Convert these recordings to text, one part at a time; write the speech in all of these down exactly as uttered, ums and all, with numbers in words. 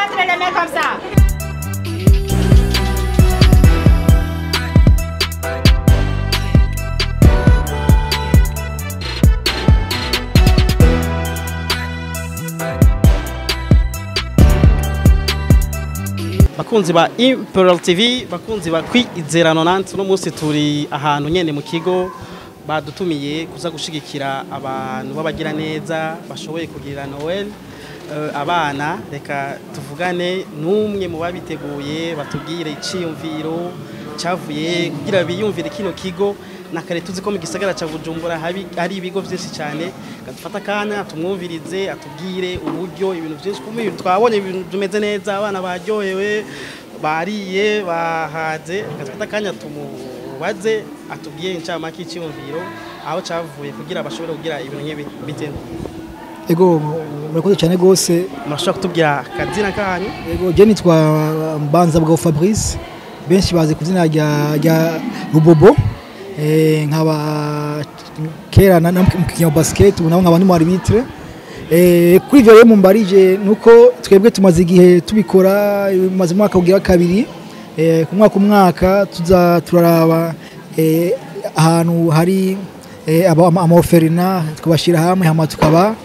battre les mains comme ça. Bakunzi ba Imperial T V, bakunzi ba kwizera nonante, no munsi turi ahantu nyene mu kigo badutumiye kuza gushigikira abantu babagira neza bashoboye kugira Noel. Uh, abana reka tuvugane numwe mu babiteguye batubwire iciyumviro cyavuye kugira biyumvire kino kigo nakare tuzi ko mu gisagara ca Bujumbura habi ari ibigo byinshi cyane gatufata kana tumwumvirize atubwire uburyo ibintu byinshi kumwe twabonye ibintu bimeze neza abana baryohewe bariye bahaze gatufata kanya tumubaze atubwiye incamake iciyumviro aho cyavuye kugira bashobore kugira ibintu nk'ibi bitende. Ego murakoze cyane gose murashaka kutubwira kazina kanyu? Ego je nitwa Mbanza bwa Fabrice benshi bazi kuzina rya rya Rubobo eh nkaba kera na mu basket ubu nabo nkaba ndi mu arbitre eh kuri ivyo rero mumbarije nuko twebwe tumaze igihe tubikora maze mwaka ugira kabiri eh ku mwaka umwaka tuza turaraba eh ahantu hari eh amaoferina tukabashira hamwe hama tukaba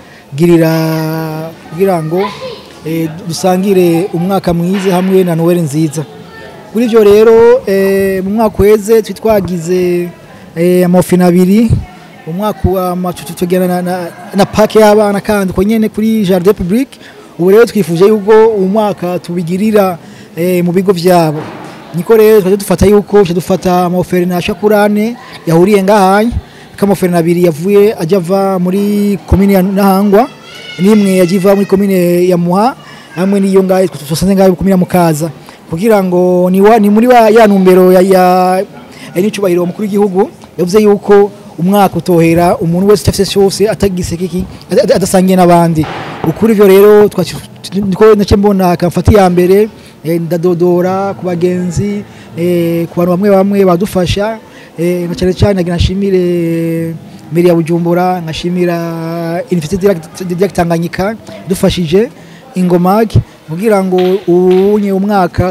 girira kugira ngo eh dusangire umwaka mwize hamwe na Noel nziza. Kuri ivyo rero eh mu mwaka weze twitwagize eh amofina abiri umwaka wa matutugena na, na, na pake y'abana kandi ko nyene kuri Jardin Public. Ubu rero twifuje yuko umwaka tubigirira eh mu bigo vyabo. Niko rero twaje dufata yuko cyo dufata amofina ashakurane yahuriye ngahanye kamofena abiri yavuye ajava muri commune ya Nahangwa nimwe yajiva muri commune ya Muha hamwe niyo ngaye tusanze ngaye commune ya Mukaza kugira ngo ni wa ni muri wa ya numbero ya ya n'icubahiro mukuru w'igihugu yavuze yuko umwaka utohera umuntu wese afite cyose atagisekiki adasangiye nabandi. Ukuri ivyo rero twako nace mbona kamfati ya mbere ndadodora ku bagenzi ku bantu bamwe bamwe badufasha eh cyane cyane nashimire Meri ya Bujumbura ngashimira Université de Tanganyika dufashije ingomag kugira ngo unye umwaka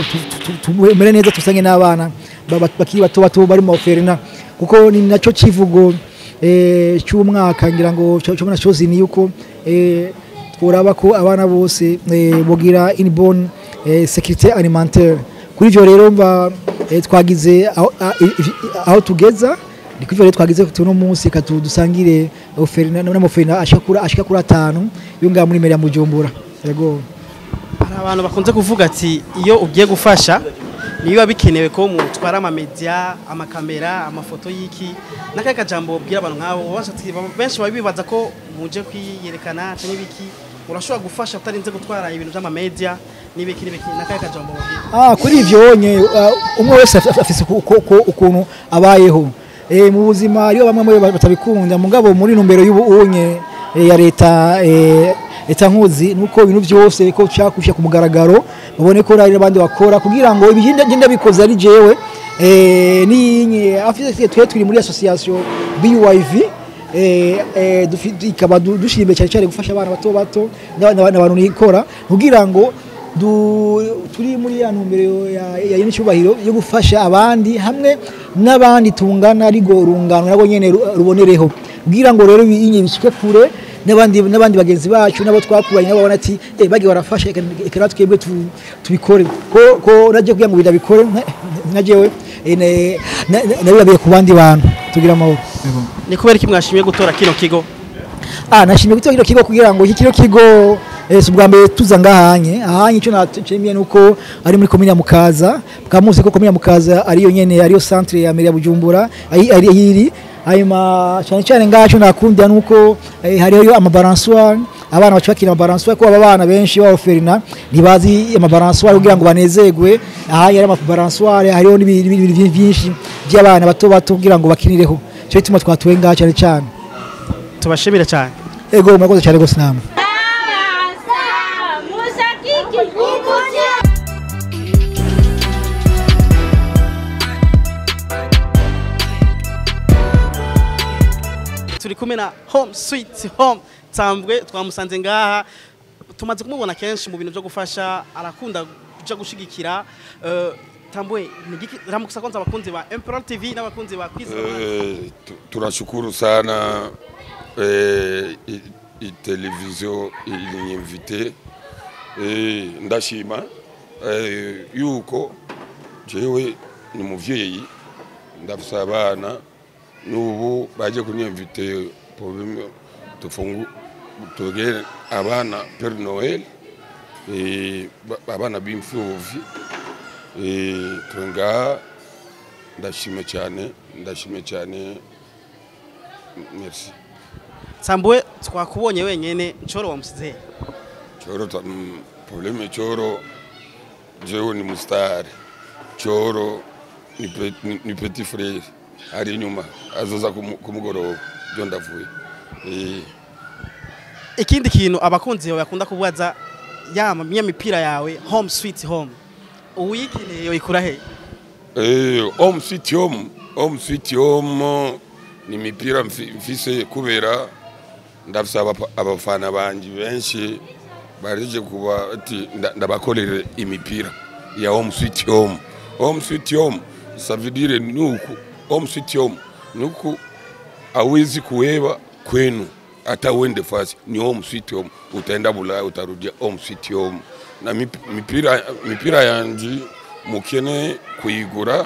tumere neza tusange n'abana bakiri bato bato bari mu oferina kuko ni naco civugo eh cy'umwaka ngira ngo cyo mona chose ni yuko eh tworaba ko abana bose bogira une bonne sécurité alimentaire. Kuri ivyo rero mba twagize aho tugeza niko ivyo rero twagize tuno munsi katudusangire oferina n'amofina ashakura ashika kuri atanu yunga muri Meri ya Bujumbura. Yego abantu bakunze kuvuga ati iyo ugiye gufasha niba bikenewe ko mutwara ama media amakamera amafoto yiki nakaka jambo bwira abantu nkabo benshi babibaza ko muje kwiyerekana cyangwa ibiki urashobora gufasha utarinze gutwara ibintu by'ama media nibiki nibiki nakaka jambo ah kuri ivyo onye umwe wese afise ukuntu abayeho eh mu buzima iyo bamwe batabikunda mugabo muri numbero y'ubunye ya leta eh eta nkuzi nuko ibintu byose ko cyakusha ku mugaragaro babone ko ari abandi bakora kugira ngo ibigenda genda bikoza ari jewe eh ni afise twe turi muri association B Y V eh eh dufika dushimbe cyane cyane gufasha abana bato bato n'abantu nikora kugira ngo turi muri ya numbero ya y'icubahiro yo gufasha abandi hamwe n'abandi tungana ari go rungano nabo nyene rubonereho kugira ngo rero inye bishike kure n'abandi n'abandi bagenzi bacu nabo twakubanye nabo banati eh bagi barafasha ekera twebwe tubikore ko ko naje kugira ngo bidabikore najewe ene nabibabiye ku bandi bantu tugira amahoro. Ni kubera iki mwashimye gutora kino kigo? Ah nashimye gutora kino kigo kugira ngo iki kino kigo ese ubwa mbere tuza ngahanye ahanye cyo natcemiye nuko ari muri commune ya Mukaza bwamuze ko commune ya Mukaza ari yo nyene ari yo centre ya Meri ya Bujumbura ari ari yiri ayima cyane cyane ngacho nakunda nuko hariyo amabalansoire abana bacakira amabalansoire ko aba bana benshi ba oferina nibazi amabalansoire kugira ngo banezegwe ahanye ari amabalansoire hariyo n'ibintu byinshi by'abana bato bato kugira ngo bakinireho cyo bituma twatuwe ngacho cyane cyane tubashimira cyane. Ego murakoze cyane gose namwe. Turi kumena home sweet home tambwe twamusanze ngaha tumaze kumubona kenshi mu bintu byo gufasha arakunda kuja gushigikira uh, Tambwe nigiki ramukisa kwanza abakunzi ba Imperial T V n'abakunzi ba Quiz eh, tunashukuru sana eh, i televiziyo ilinyimvite eh, ndashima eh, yuko jewe ni muvyeyi ndafisa abana n'ubu baje kunyimvite problème tufungu tugere abana per Noël eh, abana b'imfuvyi eh, tunga ndashime cyane ndashime cyane merci. Tambwe twakubonye wenyene Choro wamusize Choro problème Choro jewe ni mustar Choro ni, pe, ni, ni petit frère ari nyuma azoza kumugoroba byo ndavuye eh. Ikindi kintu abakunzi bawe yakunda kubaza yama mipira yawe home sweet home uyikeneye yo ikura he eh home sweet home home sweet home ni mipira mfise kubera ndafisa abafana banje benshi barije kuba ati ndabakorera imipira ya home sweet home. Home sweet home ça veut dire nuku home sweet home nuku awezi kuweba kwenu hata uende fasi ni home sweet home, utaenda Bulaya utarudia home sweet home. Na mipira mipira yanji mukene kuigura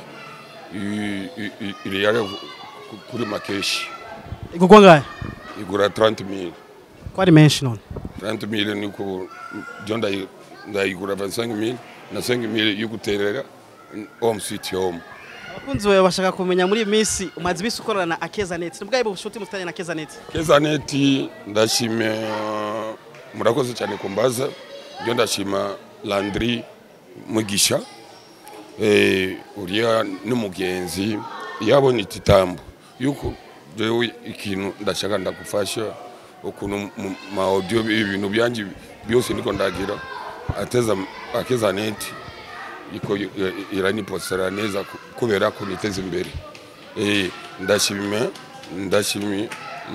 ile yale kuri makeshi igugwa ngaye igura trente mille kwari menshi none trente mille niko jonda ndayigura vingt-cinq mille na cinq mille yuguterera home sweet home. Abakunzi bawe bashaka kumenya muri misi umaze bisukorana na Akeza Net nubwo bushuti mustanye na Akeza Net. Akeza Net ndashime murakoze cyane kumbaza byo ndashima Landry Mugisha eh uriya n'umugenzi yabonye ititambo yuko jewe ikintu ndashaka ndakufasha ukuntu ma audio ibintu byanje byose niko ndagira ateza Akeza Net iko irani postera neza kubera kuniteza imbere eh ndashimye ndashimye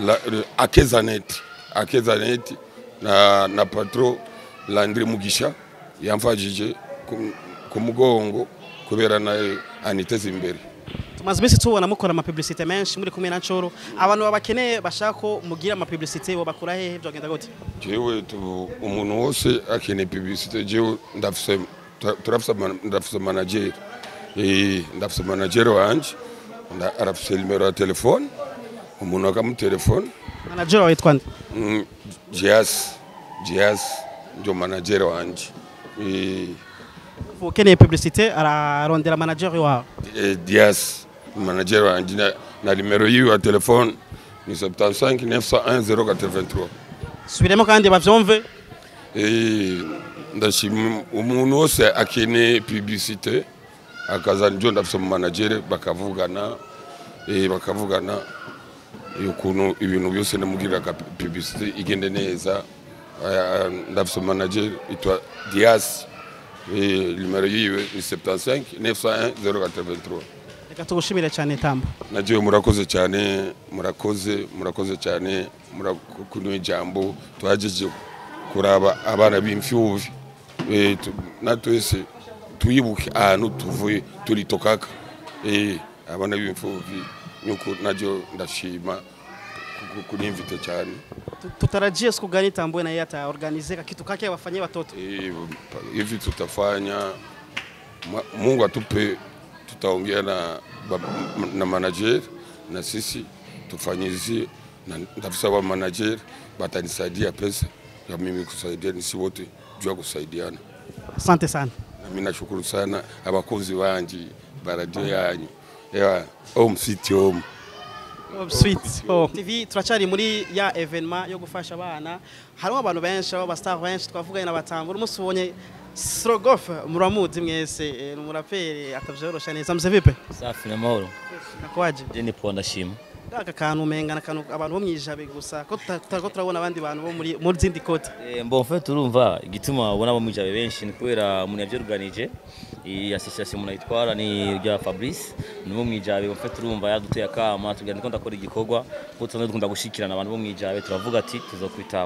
Akeza Net Akeza Net na na patro Landry Mugisha yamfajije ku mugongo kubera naye aniteza imbere. Tumaze bisi tubona mukora ama publicité menshi muri kumwe na Choro abantu babakeneye bashako mugira ama publicité bo bakura hehe byogenda gute? Jewe tu umuntu wose akene publicité jewe ndafise turafisa ndafisa manager eh ndafisa manager wanje nda arafisa numero ya telefone umuntu akamu telefone manager wawe twande mm, Jias Jias ndio manager wanje eh ukeneye publicité ararondera manager wawe eh Jias manager wanje na, na numero yiwe ya telefone ni soixante-quinze neuf cent un zéro quatre-vingt-trois. Subiremo kandi bavyumve eh ndashima umuntu wose akene publicité akaza njo ndafisa manager bakavugana eh bakavugana yukuntu ibintu byose namugira ka publicité igende neza ndafisa manager itwa Dias eh numero yiwe ni soixante-quinze neuf cent un zéro quatre-vingt-trois. Reka tugushimire cyane Tambo. Naje murakoze cyane murakoze murakoze cyane murakunwe ijambo twajeje kuraba abana b'imfyuvi eh natwese tuyibuke ahantu tuvuye turi tokaka eh abana b'imfyuvi nyuko najo ndashima kuninvite cyane tutarajia siku gani Tambwe na yeye ataorganize kitu kake wafanyie watoto eh hivi tutafanya Mungu atupe tutaongea na na manager na sisi tufanyizie na ndafisa wa manager batanisaidia pesa ya mimi kusaidia nisi wote jua kusaidiana. Asante sana. Na mimi nashukuru sana abakozi banji baradio yanyu. Ya home sweet home. Home sweet home. T V turacari muri ya evenement yo gufasha abana. Harimo abantu benshi aba star benshi twavuganye na Batambo umunsi ubonye Strogoff muramuzi mwese umuraperi atavyorosha neza mze vipe? Safi na mahoro. Nakwaje? Je ni ponda shima. Aka kantu mengana kantu abantu bo mwijabe gusa ko tutako turabona abandi bantu bo muri muri zindi kote. Eh mbo fait urumva igituma ubona bo mwijabe benshi ni kubera umuntu yavyorganije iyi association munayitwara ni rya Fabrice nibo mwijabe fait urumva yaduteye akama tugenda ko ndakora igikorwa ko tuzone dukunda gushikirana abantu bo mwijabe turavuga ati tuzokwitaho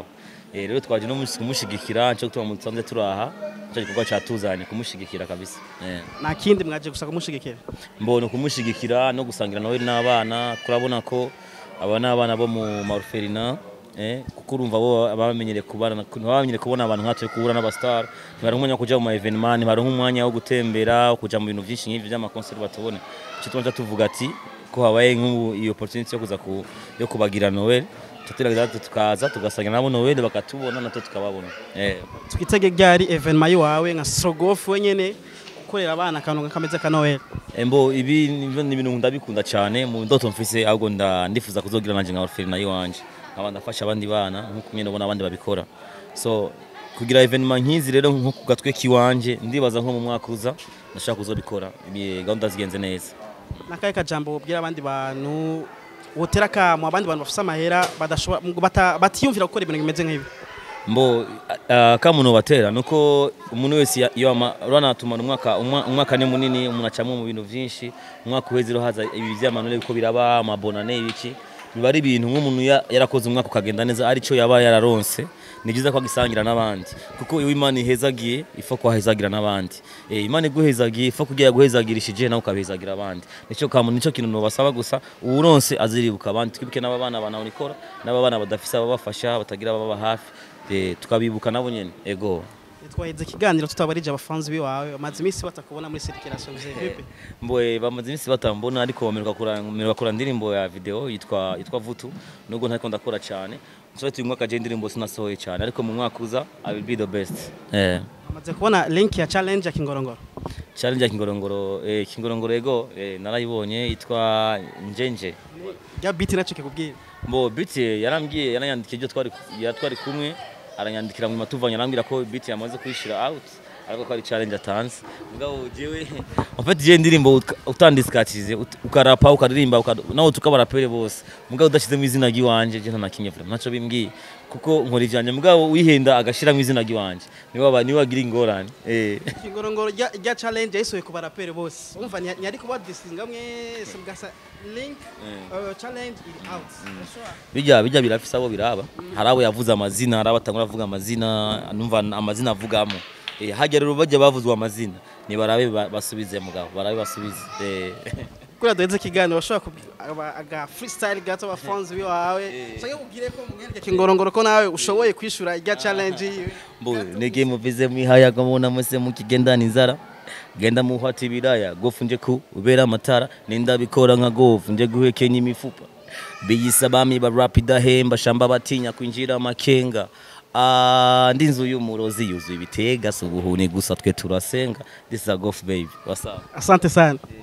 eh rero twaje no kumushigikira cyo gutuma musanze turaha cyo gikorwa cyatuzanye kumushigikira kabisa eh nta kindi mwaje gusa kumushigikira mbona kumushigikira no gusangira nawe n'abana kurabona ko aba n'abana bo mu Maruferina eh kuko urumva bo abamenyere kubana abamenyere kubona abantu nkatwe kubura n'abastar bari umwanya kuja mu evenement bari umwanya wo gutembera kuja mu bintu byinshi nk'ivyo by'ama concert batubone cyo twanje tuvuga ati ko habaye nk'ubu iyo opportunity yo kuza ku yo kubagira Noel tutiraga tukaza tugasangira nabo Noel bakatubona nato tukababona eh twitege ryari evenement yawe nka Strogoff wenyene gukorera abana akantu kameze ka Noel embo ibi ni ibintu ndabikunda cyane mu ndoto mfise ahubwo nda ndifuza kuzogira nanje nka Orphelin nayo wanje abandi afasha abandi bana nkuko nyene ubona abandi babikora so kugira evenement nkizi rero nko kugatwe kiwanje ndibaza nko mu mwaka uza ndashaka kuzobikora ibi gahunda zigenze neza nakaye kajambo ubwira abandi bantu wotera kamo abandi bantu bafisa amahera badashobora batiyumvira gukora ibintu bimeze nk'ibi mbo kamo no batera nuko umuntu wese iyo rana tumana umwaka umwaka ni munini umuntu acamo mu bintu byinshi umwaka uhezero haza ibi byamanure biko biraba amabonane ibiki biba ari ibintu nk'umuntu yarakoze umwaka ukagenda neza ari cyo yaba yararonse ni byiza ko agisangira n'abandi kuko iyo Imana ihezagiye ifa ko ahezagira n'abandi eh Imana iguhezagiye ifa kugira guhezagirishije nawe ukabezagira abandi nico kamuntu nico kintu no basaba gusa uronse aziribuka abandi twibuke n'abana bana unikora n'abana badafisa abafasha batagira baba hafi eh tukabibuka nabo nyene ego twaheze kiganiro tutabarije abafanzi biwawe amazi imisi batakubona muri circulation vipi mboye bamaze imisi batambona ariko bameruka kura kura ndirimbo ya video yitwa yitwa Vutu nubwo ntako ndakora cyane so tuyu mwaka je ndirimbo sinasohoye cyane ariko mu mwaka uza I will be the best eh amaze kubona link ya challenge ya Kingorongoro challenge ya Kingorongoro eh Kingorongoro ego eh narayibonye yitwa Njenje ya beat nacho kikubwira mbo beat yarambwiye yanayandikije ibyo twari twari kumwe aranyandikira mu matuvanya arambira ko beat yamaze kwishira out ariko ko ari challenge atanze mugabo jewe en fait je ndirimbo utandiskatize ukarapa ukaririmba nawo tukabarapere bose mugabo udashize mu izina giwanje je ntanakinye vraiment naco bimbwiye kuko nkora ivyanje mugabo wihenda agashira mu izina giwanje niwe aba niwe agira ingorane eh Kingorongoro rya challenge yisoye ku barapere bose umva nyari kuba disinga mwe subgasa link challenge out bijya bijya birafisa abo biraba harabo yavuze amazina harabo atangura avuga amazina numva amazina avugamo eh hajya rero bajya bavuzwa amazina ni barabe basubize mugabo barabe basubize eh kuri adoze kiganiro bashobora aga freestyle gato abafanzi biwawe cyangwa ubwire ko mugende Kingorongoro ko nawe ushoboye kwishura irya challenge mbo nege muvize mwihaya gamona muse mukigendana inzara genda muhati biraya gofu nje ku ubera amatara ninda bikora nka gofu nje guhekenya imifupa biyisabami ba rapida hemba shamba batinya kwinjira makenga ah ndinzu y'umurozi yuzuye ibitega subuhuni gusa twe turasenga this is a golf baby what's up asante sana